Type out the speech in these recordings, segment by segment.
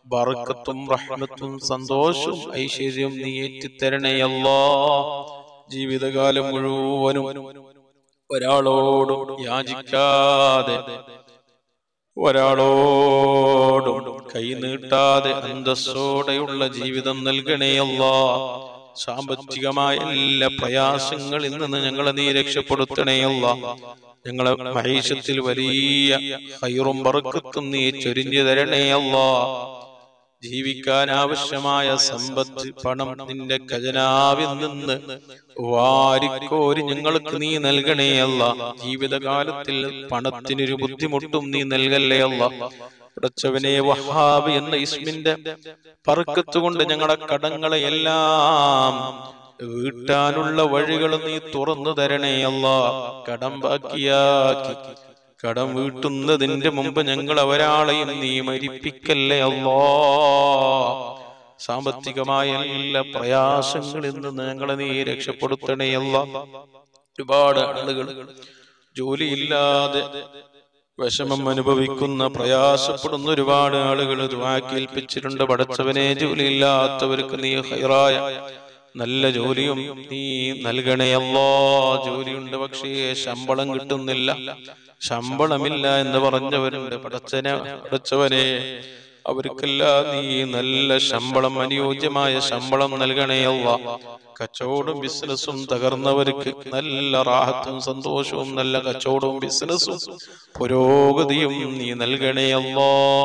ബർക്കത്തും റഹ്മത്തും സന്തോഷവും ഐശ്വര്യവും നീ ഏറ്റിത്തരണേ അല്ലാ. ജീവിതകാലം മുഴുവനും ഒരാളോടും യാചിക്കാതെ, ഒരാളോടും കൈ നീട്ടാതെ അന്തസ്സോടെയുള്ള ജീവിതം നൽകണേ അല്ലാ. സാമ്പത്തികമായ എല്ലാ പ്രയാസങ്ങളിൽ നിന്ന് ഞങ്ങളെ നീ രക്ഷപ്പെടുത്തണേ അല്ലാ. ഞങ്ങളെ മഹീഷത്തിൽ വലിയ ഖൈറും ബർക്കത്തും നീ ചൊരിഞ്ഞു തരണേ അല്ലാ. ജീവിക്കാൻ ആവശ്യമായ സമ്പത്ത്, പണം നിന്റെ ഖജനാവിൽ നിന്ന് വാരിക്കോരി ഞങ്ങൾക്ക് നീ നൽകണേ അല്ലാ. ജീവിതകാലത്തിൽ പണത്തിനൊരു ബുദ്ധിമുട്ടും നീ നൽകല്ലേ അല്ലാ. പടച്ചവനെ, വഹാബ് എന്ന ഇസ്മിന്റെ ബർക്കത്ത് കൊണ്ട് ഞങ്ങളുടെ കടങ്ങളെ എല്ലാം വീട്ടാനുള്ള വഴികൾ നീ തുറന്നു തരണേ അല്ലാ. കടം ബാക്കിയാക്കി കടം വീട്ടുന്നതിന്റെ മുമ്പ് ഞങ്ങൾ ഒരാളെയും നീ മരിപ്പിക്കല്ലേ അല്ലാ. സാമ്പത്തികമായ എല്ലാ പ്രയാസങ്ങളിൽ നിന്ന് ഞങ്ങളെ നീ രക്ഷപ്പെടുത്തണേ അല്ലാ. ഒരുപാട് ആളുകൾ ജോലിയില്ലാതെ വിഷമം അനുഭവിക്കുന്ന, പ്രയാസപ്പെടുന്ന ഒരുപാട് ആളുകൾ ദുആ കേൾപ്പിച്ചിട്ടുണ്ട്. പടച്ചവനെ, ജോലിയില്ലാത്തവർക്ക് നീ ഖൈറായ നല്ല ജോലിയും നീ നൽകണേ അല്ലാ. ജോലിയുണ്ട്, പക്ഷേ ശമ്പളം കിട്ടുന്നില്ല, ശമ്പളമില്ല എന്ന് പറഞ്ഞവരുണ്ട്. പടച്ചവനെ, അവർക്കെല്ലാം നീ നല്ല ശമ്പളം, അനുയോജ്യമായ ശമ്പളം നൽകണേ അല്ലാ. കച്ചവടവും ബിസിനസ്സും തകർന്നവർക്ക് നല്ല റാഹത്തും സന്തോഷവും, നല്ല കച്ചവടവും ബിസിനസ്സും പുരോഗതിയും നീ നൽകണേ അല്ലാ.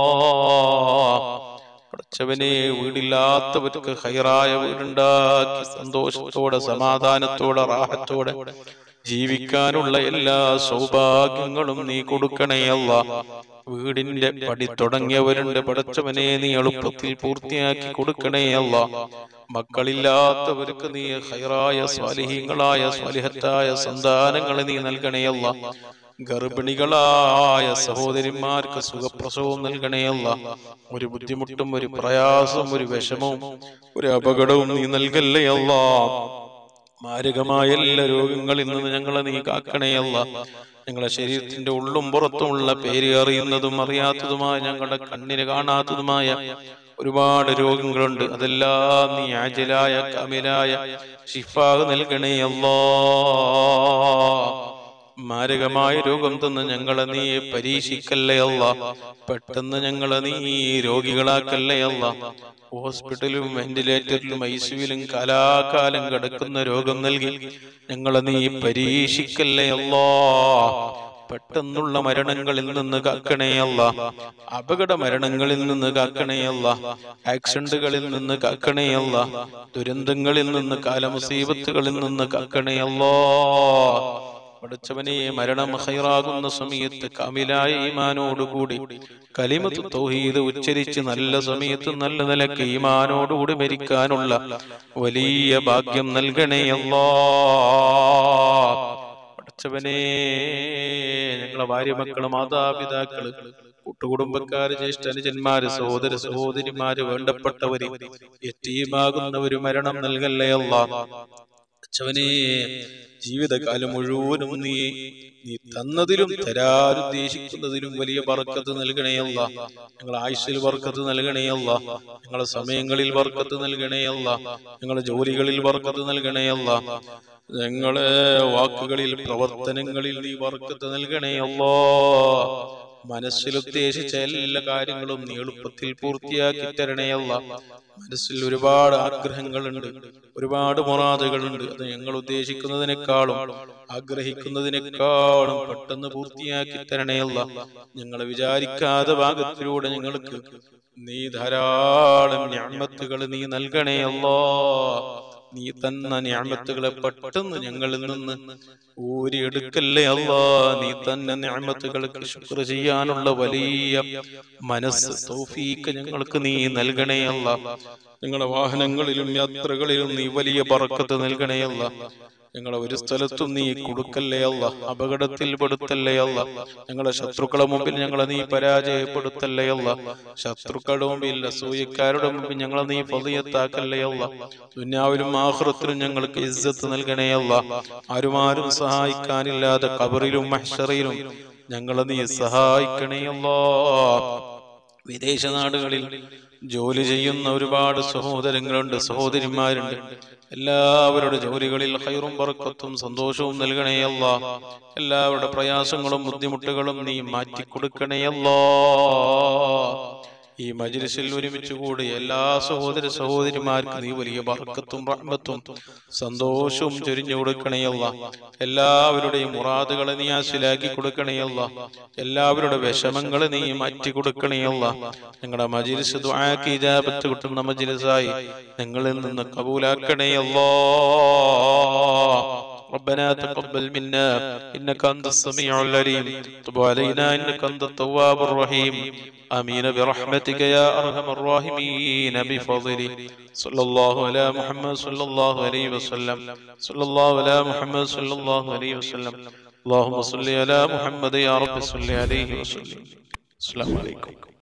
പടച്ചവനെ, വീടില്ലാത്തവർക്ക് ഖൈറായ വീടുണ്ടാക്കി സന്തോഷത്തോടെ, സമാധാനത്തോടെ, റാഹത്തോടെ ജീവിക്കാനുള്ള എല്ലാ സൗഭാഗ്യങ്ങളും നീ കൊടുക്കണേ അല്ലാ. വീടിന്റെ പടി തുടങ്ങിയവരുണ്ട്, പടച്ചവനെ നീ എളുപ്പത്തിൽ പൂർത്തിയാക്കി കൊടുക്കണേ അല്ലാ. മക്കളില്ലാത്തവർക്ക് നീ ഖൈറായ സ്വാലിഹീങ്ങളായ സ്വാലിഹത്തായ സന്താനങ്ങളെ നീ നൽകണേ അല്ലാ. ഗർഭിണികളായ സഹോദരിമാർക്ക് സുഖപ്രസവം നൽകണേ അല്ലാ. ഒരു ബുദ്ധിമുട്ടും, ഒരു പ്രയാസവും, ഒരു വിഷമവും, ഒരു അപകടവും നീ നൽകല്ലേ അല്ലാ. മാരകമായ എല്ലാ രോഗങ്ങളിൽ നിന്ന് ഞങ്ങളെ നീ കാക്കണേ അല്ലാ. ഞങ്ങളുടെ ശരീരത്തിന്റെ ഉള്ളും പുറത്തുമുള്ള, പേര് അറിയുന്നതും അറിയാത്തതുമായ, ഞങ്ങളുടെ കണ്ണിന് കാണാത്തതുമായ ഒരുപാട് രോഗങ്ങളുണ്ട്. അതെല്ലാം നീ ആജിലായ കാമിലായ ശിഫാ നൽകണേ അല്ലാ. മാരകമായ രോഗം തന്ന് ഞങ്ങളെ നീ പരീക്ഷിക്കല്ലേ അല്ലാ. പെട്ടെന്ന് ഞങ്ങളെ നീ രോഗികളാക്കല്ലേ അല്ലാ. ഹോസ്പിറ്റലിലും വെന്റിലേറ്ററിലും ഐസിയുവിലും കാലാകാലം കിടക്കുന്ന രോഗം നൽകി ഞങ്ങളെ നീ പരീക്ഷിക്കല്ലേ അല്ലാ. പെട്ടെന്നുള്ള മരണങ്ങളിൽ നിന്ന് കാക്കണേ അല്ലാ. അപകട മരണങ്ങളിൽ നിന്ന് കാക്കണേ അല്ലാ. ആക്സിഡന്റുകളിൽ നിന്ന് കാക്കണേ അല്ലാ. ദുരന്തങ്ങളിൽ നിന്ന്, കാലമുസീബത്തുകളിൽ നിന്ന് കാക്കണേ അല്ലാ. പടച്ചവനെ, മരണം ഖൈറാകുന്ന സമയത്ത് കാമിലായ ഈമാനോടുകൂടി കലിമത്ത് തൗഹീദ് ഉച്ചരിച്ച് നല്ല സമയത്ത് നല്ല നിലക്ക് ഈമാനോടുകൂടി മരിക്കാനുള്ള വലിയ ഭാഗ്യം നൽകണേ അല്ലാ. പടച്ചവനെ, ഞങ്ങളെ ഭാര്യ, മക്കള്, മാതാപിതാക്കള്, കൂട്ടുകുടുംബക്കാര്, ജ്യേഷ്ഠനുജന്മാര്, സഹോദര സഹോദരിമാര്, വേണ്ടപ്പെട്ടവര്, യതീമാകുന്നവര് മരണം നൽകല്ലേ അല്ലാ. പടച്ചവനെ, ജീവിതകാലം മുഴുവനും നീ തന്നതിലും തരാനുദ്ദേശിക്കുന്നതിലും വലിയ ബർക്കത്ത് നൽകണേ അല്ലാ. ഞങ്ങളെ ആയുസ്സിൽ ബർക്കത്ത് നൽകണേ അല്ലാ. ഞങ്ങളെ സമയങ്ങളിൽ ബർക്കത്ത് നൽകണേ അല്ലാ. ഞങ്ങളെ ജോലികളിൽ ബർക്കത്ത് നൽകണേ അല്ലാ. ഞങ്ങളെ വാക്കുകളിൽ, പ്രവർത്തനങ്ങളിൽ നീ ബർക്കത്ത് നൽകണേ അല്ലാ. മനസ്സിലുദ്ദേശിച്ച എല്ലാ കാര്യങ്ങളും നീ എളുപ്പത്തിൽ പൂർത്തിയാക്കി തരണേ അല്ലാ. മനസ്സിൽ ഒരുപാട് ആഗ്രഹങ്ങളുണ്ട്, ഒരുപാട് മുറാദുകളുണ്ട്. അത് ഞങ്ങൾ ഉദ്ദേശിക്കുന്നതിനേക്കാളും ആഗ്രഹിക്കുന്നതിനേക്കാളും പെട്ടെന്ന് പൂർത്തിയാക്കി തരണേ അല്ലാ. ഞങ്ങൾ വിചാരിക്കാത്ത ഭാഗത്തിലൂടെ ഞങ്ങൾക്ക് നീ ധാരാളം നിഅമത്തുകൾ നീ നൽകണേ അല്ലാ. നീ തന്ന നിഅമത്തുകളെ പെട്ടെന്ന് ഞങ്ങളിൽ നിന്ന് ഊരിയെടുക്കല്ലേ അല്ലാ. നീ തന്ന നിഅമത്തുകൾക്ക് ശുക്ർ ചെയ്യാനുള്ള വലിയ മനസ്സ്, തൗഫീഖ് ഞങ്ങൾക്ക് നീ നൽകണേ അല്ലാ. ഞങ്ങളുടെ വാഹനങ്ങളിലും യാത്രകളിലും നീ വലിയ ബർക്കത്ത് നൽകണേ അല്ലാ. ഞങ്ങളെ ഒരു സ്ഥലത്തും നീ കൊടുക്കല്ലേ അല്ലാ. അപകടത്തിൽ പെടുത്തല്ലേ അല്ലാ. ഞങ്ങളുടെ ശത്രുക്കളുടെ മുമ്പിൽ ഞങ്ങളെ നീ പരാജയപ്പെടുത്തല്ലേ അല്ലാ. ശത്രുക്കളുടെ മുമ്പിൽ, അസൂയക്കാരുടെ മുമ്പിൽ ഞങ്ങളെ നീ ഫളിയത്താക്കല്ലേ അല്ലാ. ദുനിയാവിലും ആഖിറത്തിലും ഞങ്ങൾക്ക് ഇസ്സത്ത് നൽകണേ അല്ലാ. ആരും സഹായിക്കാനില്ലാതെ ഖബറിലും മഹ്ശറിലും ഞങ്ങളെ നീ സഹായിക്കണേ അല്ലാ. വിദേശ നാടുകളിൽ ജോലി ചെയ്യുന്ന ഒരുപാട് സഹോദരങ്ങളുണ്ട്, സഹോദരിമാരുണ്ട്. എല്ലാവരുടെ ജോലികളിൽ ഖൈറും ബറക്കത്തും സന്തോഷവും നൽകണേ അല്ലാഹ്. എല്ലാവരുടെ പ്രയാസങ്ങളും ബുദ്ധിമുട്ടുകളും നീ മാറ്റിക്കൊടുക്കണേ അല്ലാഹ്. ഈ മജ്ലിസിൽ ഒരുമിച്ച് കൂടി എല്ലാ സഹോദര സഹോദരിമാർക്കും നീ വലിയ ബർക്കത്തും റഹ്മത്തും സന്തോഷവും ചൊരിഞ്ഞു കൊടുക്കണേ അല്ലാഹ്. എല്ലാവരുടെയും മുറാദുകളെ നീ ഹാസിലാക്കി കൊടുക്കണേ അല്ലാഹ്. എല്ലാവരുടെ വിഷമങ്ങളെ നീ മാറ്റി കൊടുക്കണേ അല്ലാഹ്. ഞങ്ങളുടെ മജ്ലിസ് ദുആക്ക് ഇജാബത്ത് കിട്ടുന്ന മജ്ലിസായി ഞങ്ങളിൽ നിന്ന് കബൂലാക്കണേ അല്ലാഹ്. ربنا تقبل منا إنك أنت السميع العليم تب علينا إنك أنت التواب الرحيم آمين برحمتك يا أرحم الراحمين بفضلك صلى الله على محمد صلى الله عليه وسلم صلى الله على محمد صلى الله عليه وسلم اللهم صل على محمد يا رب صل عليه وسلم. السلام عليكم.